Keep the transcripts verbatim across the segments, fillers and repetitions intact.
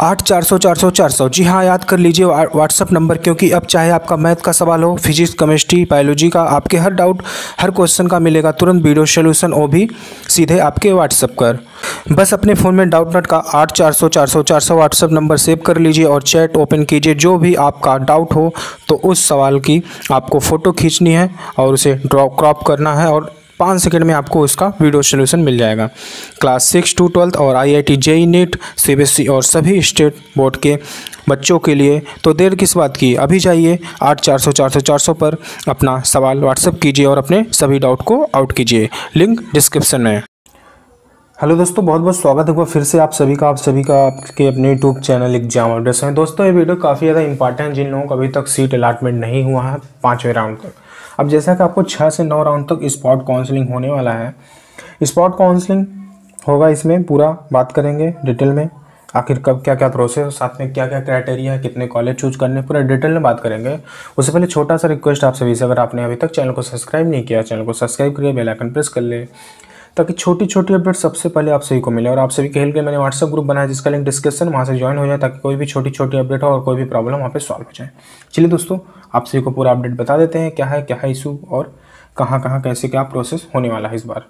आठ चार सौ चार सौ चार सौ जी हाँ, याद कर लीजिए व्हाट्सअप नंबर, क्योंकि अब चाहे आपका मैथ का सवाल हो, फिजिक्स, केमिस्ट्री, बायोलॉजी का, आपके हर डाउट, हर क्वेश्चन का मिलेगा तुरंत वीडियो सोल्यूशन, वो भी सीधे आपके व्हाट्सअप पर। बस अपने फ़ोन में डाउट नट का आठ चार सौ चार सौ चार सौ व्हाट्सअप नंबर सेव कर लीजिए और चैट ओपन कीजिए। जो भी आपका डाउट हो तो उस सवाल की आपको फ़ोटो खींचनी है और उसे ड्रॉ क्रॉप करना है और पाँच सेकंड में आपको उसका वीडियो सोल्यूशन मिल जाएगा। क्लास सिक्स टू ट्वेल्थ और I I T, J E E, NEET, C B S E और सभी स्टेट बोर्ड के बच्चों के लिए। तो देर किस बात की, अभी जाइए आठ चार सौ चार सौ चार सौ पर अपना सवाल व्हाट्सअप कीजिए और अपने सभी डाउट को आउट कीजिए। लिंक डिस्क्रिप्शन में। हेलो दोस्तों, बहुत बहुत स्वागत है फिर से आप सभी का आप सभी का आपके अपने यूट्यूब चैनल एग्जाम अपडेट्स में। दोस्तों ये वीडियो काफ़ी ज़्यादा इंपॉर्टेंट है जिन लोगों को अभी तक सीट अलॉटमेंट नहीं हुआ है पाँचवें राउंड तक। अब जैसा कि आपको छः से नौ राउंड तक स्पॉट काउंसलिंग होने वाला है। स्पॉट काउंसलिंग होगा, इसमें पूरा बात करेंगे डिटेल में, आखिर कब क्या क्या प्रोसेस, साथ में क्या क्या क्राइटेरिया है, कितने कॉलेज चूज करने, पूरा डिटेल में बात करेंगे। उससे पहले छोटा सा रिक्वेस्ट आप सभी से, अगर आपने अभी तक चैनल को सब्सक्राइब नहीं किया, चैनल को सब्सक्राइब करिए, बेल आइकन प्रेस कर ले ताकि छोटी छोटी अपडेट सबसे पहले आप सभी को मिले। और आप सभी के हेल्प के लिए मैंने व्हाट्सएप ग्रुप बनाया जिसका लिंक डिस्क्रिप्शन, वहाँ से ज्वाइन हो जाए ताकि कोई भी छोटी छोटी अपडेट हो और कोई भी प्रॉब्लम वहाँ पे सॉल्व हो जाए। चलिए दोस्तों, आप सभी को पूरा अपडेट बता देते हैं क्या है क्या है इशू और कहाँ कहाँ कैसे क्या प्रोसेस होने वाला है इस बार।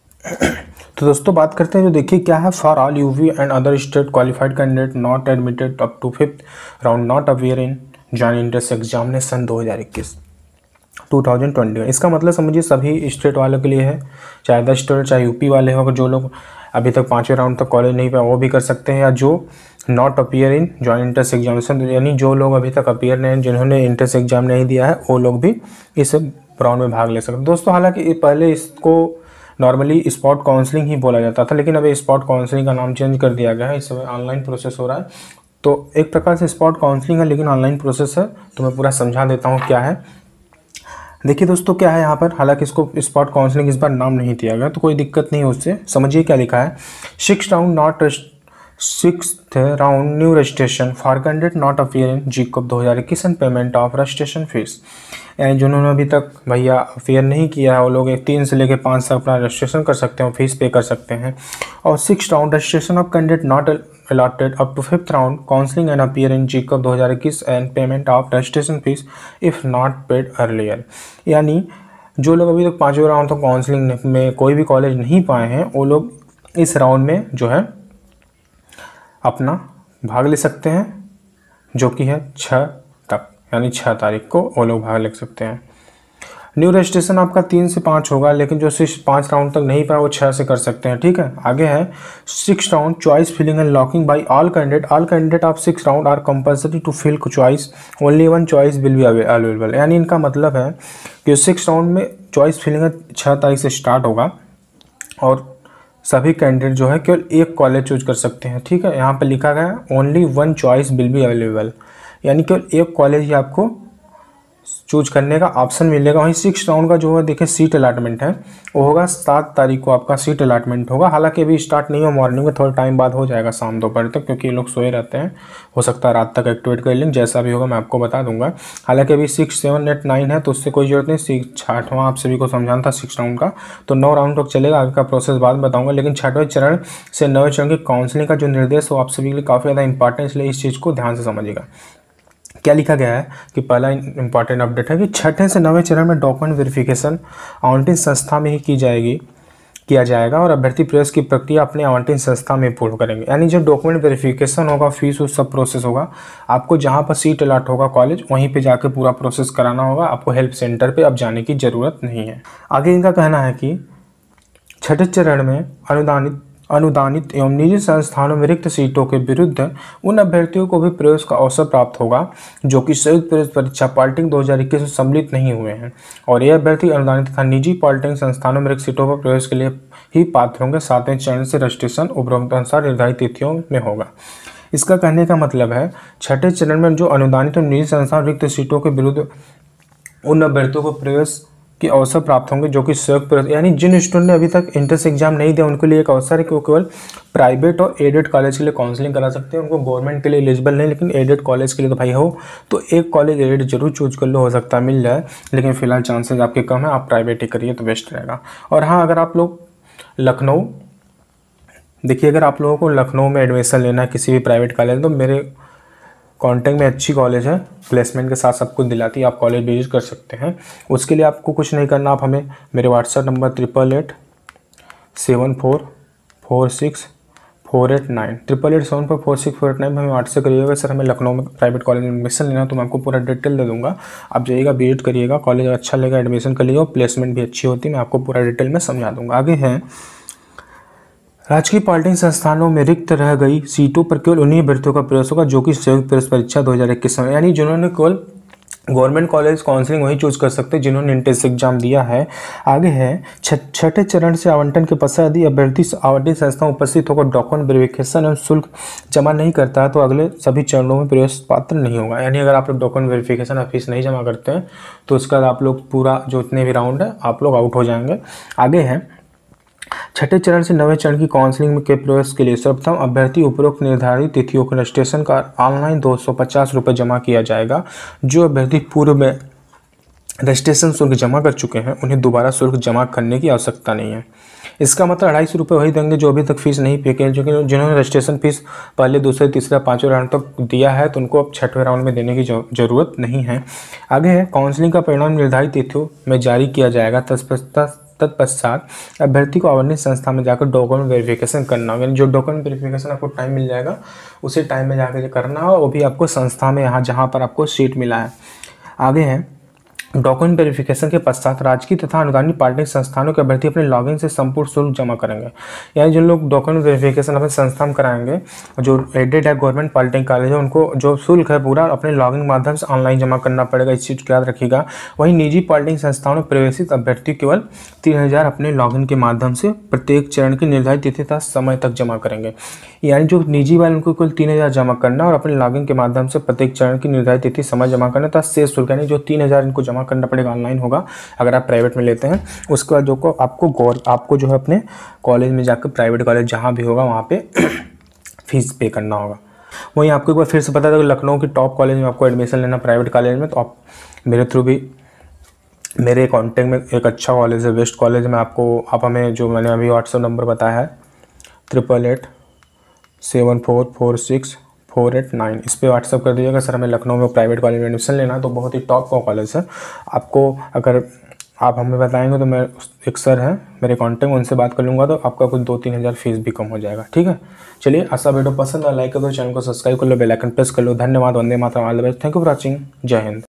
तो दोस्तों बात करते हैं, जो देखिए क्या है, for all UV and other state qualified candidate not admitted up to fifth round not appear in joint entrance examination दो हज़ार इक्कीस दो हज़ार इक्कीस। इसका मतलब समझिए सभी स्टेट वालों के लिए है, चाहे अदर स्टेट चाहे यूपी वाले हो। अगर जो लोग अभी तक पाँचवें राउंड तक कॉलेज नहीं पाए वो भी कर सकते हैं, या जो not appear in joint entrance examination, यानी जो लोग अभी तक अपियर नहीं, जिन्होंने एंट्रेंस एग्जाम नहीं दिया है, वो लोग भी इस राउंड में भाग ले सकते हैं। दोस्तों हालांकि पहले इसको नॉर्मली स्पॉट काउंसलिंग ही बोला जाता था, लेकिन अभी स्पॉट काउंसलिंग का नाम चेंज कर दिया गया है। इस समय ऑनलाइन प्रोसेस हो रहा है, तो एक प्रकार से स्पॉट काउंसलिंग है लेकिन ऑनलाइन प्रोसेस है। तो मैं पूरा समझा देता हूँ क्या है। देखिए दोस्तों क्या है यहाँ पर, हालांकि इसको स्पॉट काउंसलिंग इस बार नाम नहीं दिया गया तो कोई दिक्कत नहीं है उससे। समझिए क्या लिखा है, six round not sixth round new registration for candidate not appear in JEECUP दो हज़ार इक्कीस and payment of registration fees. यानी जिन्होंने अभी तक भैया अपियर नहीं किया है वो लोग एक तीन से लेकर पाँच तक अपना रजिस्ट्रेशन कर सकते हैं, फीस पे कर सकते हैं। और six round registration of candidate not allotted up to fifth round counseling and appear in JEECUP दो हज़ार इक्कीस and payment of registration fees if not paid earlier। यानी जो लोग अभी तक पाँचवें राउंड तक काउंसलिंग में कोई भी कॉलेज नहीं पाए हैं वो लोग इस राउंड में जो है अपना भाग ले सकते हैं, जो कि है छः तक, यानी छः तारीख को वो लोग भाग ले सकते हैं। न्यू रजिस्ट्रेशन आपका तीन से पाँच होगा, लेकिन जो सिक्स पाँच राउंड तक नहीं पाए वो छः से कर सकते हैं, ठीक है। आगे है six round choice filling and locking by all candidate all candidate of six round are compulsory to fill choice, only one choice will be available. यानी इनका मतलब है कि सिक्स राउंड में चॉइस फिलिंग छः तारीख से स्टार्ट होगा और सभी कैंडिडेट जो है केवल एक कॉलेज चूज कर सकते हैं, ठीक है। यहाँ पर लिखा गया है only one choice will be available, यानी केवल एक कॉलेज ही आपको चूज करने का ऑप्शन मिलेगा। वहीं सिक्स राउंड का जो है देखिए सीट अलॉटमेंट है वो होगा सात तारीख को आपका सीट अलॉटमेंट होगा। हालांकि अभी स्टार्ट नहीं हुआ, मॉर्निंग में थोड़ा टाइम बाद हो जाएगा, शाम दोपहर तक, क्योंकि ये लोग सोए रहते हैं। हो सकता है रात तक एक्टिवेट कर लें, जैसा भी होगा मैं आपको बता दूंगा। हालांकि अभी सिक्स सेवन एट नाइन है तो उससे कोई जरूरत नहीं। सिक्स छठवां आप सभी को समझाना था सिक्स राउंड का, तो नौ राउंड तक चलेगा, आगे का प्रोसेस बाद में बताऊँगा। लेकिन छठवें चरण से नवे चरण की काउंसलिंग का जो निर्देश हो आप सभी के लिए काफ़ी ज़्यादा इंपॉर्टेंट, इसलिए इस चीज़ को ध्यान से समझिएगा। क्या लिखा गया है कि पहला इंपॉर्टेंट अपडेट है कि छठे से नवें चरण में डॉक्यूमेंट वेरिफिकेशन आवंटित संस्था में ही की जाएगी किया जाएगा और अभ्यर्थी प्रवेश की प्रक्रिया अपने आवंटित संस्था में पूर्ण करेंगे। यानी जो डॉक्यूमेंट वेरिफिकेशन होगा, फीस उस सब प्रोसेस होगा, आपको जहां पर सीट अलॉट होगा कॉलेज वहीं पे जाके पूरा प्रोसेस कराना होगा। आपको हेल्प सेंटर पे अब जाने की ज़रूरत नहीं है। आगे इनका कहना है कि छठे चरण में अनुदानित अनुदानित एवं निजी संस्थानों में रिक्त सीटों के विरुद्ध उन अभ्यर्थियों को भी प्रवेश का अवसर प्राप्त होगा जो कि संयुक्त प्रवेश परीक्षा पॉलिटेक्निक दो हज़ार इक्कीस में सम्मिलित नहीं हुए हैं, और ये अभ्यर्थी अनुदानित तथा निजी पॉलिटेक्निक संस्थानों में रिक्त सीटों पर प्रवेश के लिए ही पात्र होंगे। सातवें चरण से रजिस्ट्रेशन उपरोक्त अनुसार निर्धारित तिथियों में होगा। इसका कहने का मतलब है छठे चरण में जो अनुदानित और निजी संस्थान रिक्त सीटों के विरुद्ध उन अभ्यर्थियों को प्रवेश के अवसर प्राप्त होंगे जो कि संयुक्त प्रवेश, यानी जिन स्टूडेंट ने अभी तक एंट्रेंस एग्जाम नहीं दिया उनके लिए एक अवसर है कि वो केवल प्राइवेट और एडेड कॉलेज के लिए काउंसलिंग करा सकते हैं। उनको गवर्नमेंट के लिए एलिजिबल नहीं, लेकिन एडेड कॉलेज के लिए तो भाई हो तो एक कॉलेज एडेड जरूर चूज कर लो, हो सकता है मिल जाए, लेकिन फिलहाल चांसेस आपके कम है, आप प्राइवेट ही करिए तो बेस्ट रहेगा। और हाँ, अगर आप लोग लखनऊ देखिए, अगर आप लोगों को लखनऊ में एडमिशन लेना है किसी भी प्राइवेट कॉलेज में, तो मेरे कॉन्टैक्ट में अच्छी कॉलेज है, प्लेसमेंट के साथ सब कुछ दिलाती है, आप कॉलेज विजिट कर सकते हैं। उसके लिए आपको कुछ नहीं करना, आप हमें मेरे WhatsApp number triple eight seven four four six four eight nine triple eight seven four four six four eight nine में हमें व्हाट्सएप करिएगा। सर हमें लखनऊ में प्राइवेट कॉलेज में एडमिशन लेना, तो मैं आपको पूरा डिटेल दे दूंगा। आप जाइएगा, विजिट करिएगा, कॉलेज अच्छा लगेगा, एडमिशन कर लीजिए, और प्लेसमेंट भी अच्छी होती है, मैं आपको पूरा डिटेल में समझा दूंगा। आगे है, राजकीय पॉलिटेक्निक संस्थानों में रिक्त रह गई सीटों पर केवल उन्हीं अभ्यर्थियों का प्रवेश होगा जो कि संयुक्त प्रवेश परीक्षा दो हज़ार इक्कीस में, यानी जिन्होंने केवल गवर्नमेंट कॉलेज काउंसलिंग वही चूज कर सकते हैं जिन्होंने एंट्रेंस एग्जाम दिया है। आगे है, छठे चरण से आवंटन के पश्चात यदि अभ्यर्थी आवंटित संस्था में उपस्थित होकर डॉक्यूमेंट वेरिफिकेशन एवं शुल्क जमा नहीं करता है तो अगले सभी चरणों में प्रवेश पात्र नहीं होगा। यानी अगर आप लोग डॉक्यूमेंट वेरिफिकेशन फीस नहीं जमा करते हैं तो उसका आप लोग पूरा जो इतने भी राउंड है आप लोग आउट हो जाएंगे। आगे है, छठे चरण से नवे चरण की काउंसलिंग के प्रवेश के लिए सर्वप्रथम अभ्यर्थी उपरोक्त निर्धारित तिथियों के रजिस्ट्रेशन का ऑनलाइन दो सौ पचास रुपये जमा किया जाएगा। जो अभ्यर्थी पूर्व में रजिस्ट्रेशन शुल्क जमा कर चुके हैं उन्हें दोबारा शुल्क जमा करने की आवश्यकता नहीं है। इसका मतलब अढ़ाई सौ रुपये वही देंगे जो अभी तक फीस नहीं पे किए, क्योंकि जिन्होंने रजिस्ट्रेशन फीस पहले दूसरे तीसरे पाँचवें राउंड तक दिया है तो उनको अब छठवें राउंड में देने की जरूरत नहीं है। आगे है, काउंसलिंग का परिणाम निर्धारित तिथियों में जारी किया जाएगा। तत्पश्चात अभ्यर्थी को आवंटित संस्था में जाकर डॉक्यूमेंट वेरिफिकेशन करना होगा। जो डॉक्यूमेंट वेरिफिकेशन आपको टाइम मिल जाएगा उसी टाइम में जाकर करना हो, वो भी आपको संस्था में यहाँ जहाँ पर आपको सीट मिला है। आगे है, डॉक्यूमेंट वेरिफिकेशन के पश्चात राजकीय तथा अनुदानित पॉलिटेक्निक संस्थानों के अभ्यर्थी अपने लॉगिन से संपूर्ण शुल्क जमा करेंगे। यानी जिन लोग डॉक्यूमेंट वेरिफिकेशन अपने संस्था में कराएंगे, जो एडेड है गवर्नमेंट पॉलिटेक्निक कॉलेज है, उनको जो शुल्क है पूरा अपने लॉगिन के माध्यम से ऑनलाइन जमा करना पड़ेगा, इस चीज़ को याद रखिएगा। वहीं निजी पॉलिटेक्निक संस्थाओं में प्रवेशित अभ्यर्थी केवल तीन हज़ार अपने लॉगिन के माध्यम से प्रत्येक चरण की निर्धारित तिथि तथा समय तक जमा करेंगे। यानी जो निजी वाले उनको केवल तीन हज़ार जमा करना और अपने लॉगिन के माध्यम से प्रत्येक चरण की निर्धारित तिथि समय जमा करना तथा शेष शुल्क यानी जो तीन हज़ार इनको जमा करना पड़ेगा ऑनलाइन होगा अगर आप प्राइवेट में लेते हैं। उसके बाद जो को आपको गौर आपको जो है अपने कॉलेज में जाकर प्राइवेट कॉलेज जहाँ भी होगा वहाँ पे फीस पे करना होगा। वहीं आपको एक बार फिर से पता था कि लखनऊ की टॉप कॉलेज में आपको एडमिशन लेना प्राइवेट कॉलेज में, तो आप मेरे थ्रू भी मेरे कॉन्टैक्ट में एक अच्छा कॉलेज है, बेस्ट कॉलेज में आपको आप हमें जो मैंने अभी व्हाट्सएप नंबर बताया है triple eight seven four four six four eight nine इस पर व्हाट्सअप कर दीजिएगा। सर हमें लखनऊ में प्राइवेट कॉलेज में एडमिशन लेना, तो बहुत ही टॉप का कॉलेज है। आपको अगर आप हमें बताएंगे तो मैं एक सर हैं मेरे कांटेक्ट में, उनसे बात कर लूँगा तो आपका कुछ दो तीन हज़ार फीस भी कम हो जाएगा। ठीक है, चलिए ऐसा वीडियो पसंद है लाइक कर दो, चैनल को सब्सक्राइब कर लो, बेल आइकन प्रेस कर लो। धन्यवाद, Vande Mataram, all the best, thank you for watching, जय हिंद।